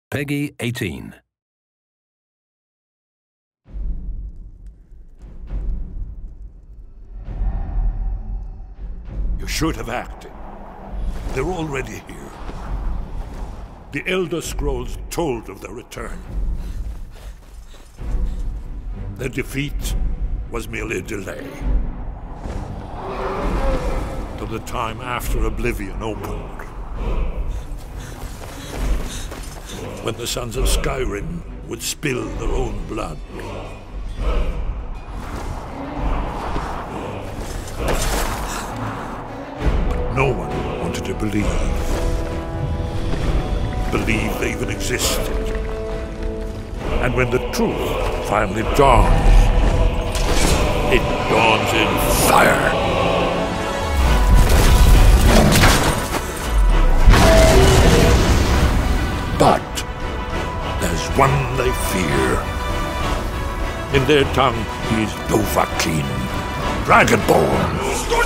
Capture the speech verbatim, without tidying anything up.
Peggy eighteen. You should have acted. They're already here. The Elder Scrolls told of their return. Their defeat was merely a delay. Till the time after Oblivion opened. When the sons of Skyrim would spill their own blood. But no one wanted to believe. Believe they even existed. And when the truth finally dawns, it dawns in fire. But there's one they fear. In their tongue, he's Dovahkiin, Dragonborn.